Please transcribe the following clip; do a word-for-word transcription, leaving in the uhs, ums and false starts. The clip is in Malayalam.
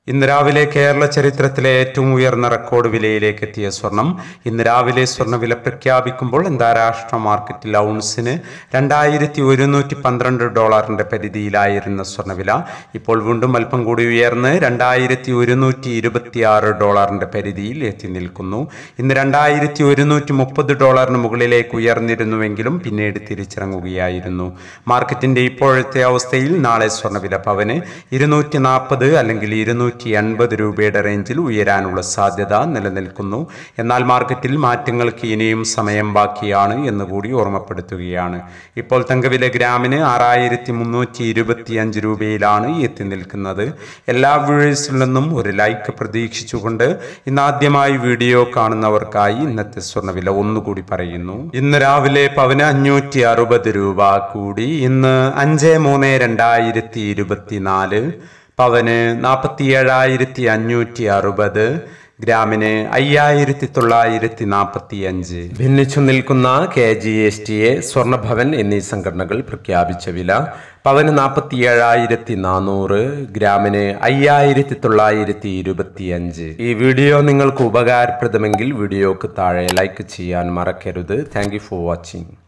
ഇന്ന് രാവിലെ കേരള ചരിത്രത്തിലെ ഏറ്റവും ഉയർന്ന റെക്കോർഡ് വിലയിലേക്ക് എത്തിയ സ്വർണം. ഇന്ന് രാവിലെ സ്വർണ്ണവില പ്രഖ്യാപിക്കുമ്പോൾ അന്താരാഷ്ട്ര മാർക്കറ്റിൽ ഔൺസിന് രണ്ടായിരത്തി ഒരുന്നൂറ്റി പന്ത്രണ്ട് ഡോളറിന്റെ പരിധിയിലായിരുന്ന സ്വർണ്ണവില ഇപ്പോൾ വീണ്ടും അല്പം കൂടി ഉയർന്ന് രണ്ടായിരത്തി ഒരുന്നൂറ്റി ഇരുപത്തി ആറ് ഡോളറിന്റെ പരിധിയിൽ എത്തി നിൽക്കുന്നു. ഇന്ന് രണ്ടായിരത്തി ഒരുന്നൂറ്റി മുപ്പത് ഡോളറിന് മുകളിലേക്ക് ഉയർന്നിരുന്നുവെങ്കിലും പിന്നീട് തിരിച്ചിറങ്ങുകയായിരുന്നു. മാർക്കറ്റിന്റെ ഇപ്പോഴത്തെ അവസ്ഥയിൽ നാളെ സ്വർണ്ണവില പവന് ഇരുന്നൂറ്റി നാൽപ്പത് അല്ലെങ്കിൽ ഇരുന്നൂറ്റി എൺപത് രൂപയുടെ റേഞ്ചിൽ ഉയരാനുള്ള സാധ്യത നിലനിൽക്കുന്നു. എന്നാൽ മാർക്കറ്റിൽ മാറ്റങ്ങൾക്ക് ഇനിയും സമയം ബാക്കിയാണ് എന്നുകൂടി ഓർമ്മപ്പെടുത്തുകയാണ്. ഇപ്പോൾ തങ്കവില ഗ്രാമിന് ആറായിരത്തി മുന്നൂറ്റി ഇരുപത്തി അഞ്ച് രൂപയിലാണ് എത്തി നിൽക്കുന്നത്. എല്ലാ വ്യൂവേഴ്സിൽ നിന്നും ഒരു ലൈക്ക് പ്രതീക്ഷിച്ചുകൊണ്ട് ഇന്നാദ്യമായി വീഡിയോ കാണുന്നവർക്കായി ഇന്നത്തെ സ്വർണ്ണവില ഒന്നുകൂടി പറയുന്നു. ഇന്ന് രാവിലെ പവന് അഞ്ഞൂറ്റി അറുപത് രൂപ കൂടി. ഇന്ന് അഞ്ച് മൂന്ന് രണ്ടായിരത്തി ഇരുപത്തി നാല് പവന് നാൽപ്പത്തി ഏഴായിരത്തി അഞ്ഞൂറ്റി അറുപത്, ഗ്രാമിന് അയ്യായിരത്തി തൊള്ളായിരത്തി നാൽപ്പത്തി അഞ്ച്. ഭിന്നിച്ചു നിൽക്കുന്ന K G S T A, Swarnabhavan എന്നീ സംഘടനകൾ പ്രഖ്യാപിച്ച വില പവന് നാൽപ്പത്തി ഏഴായിരത്തി നാനൂറ്, ഗ്രാമിന് അയ്യായിരത്തി തൊള്ളായിരത്തി ഇരുപത്തി അഞ്ച്. ഈ വീഡിയോ നിങ്ങൾക്ക് ഉപകാരപ്രദമെങ്കിൽ വീഡിയോക്ക് താഴെ ലൈക്ക് ചെയ്യാൻ മറക്കരുത്. Thank you for watching.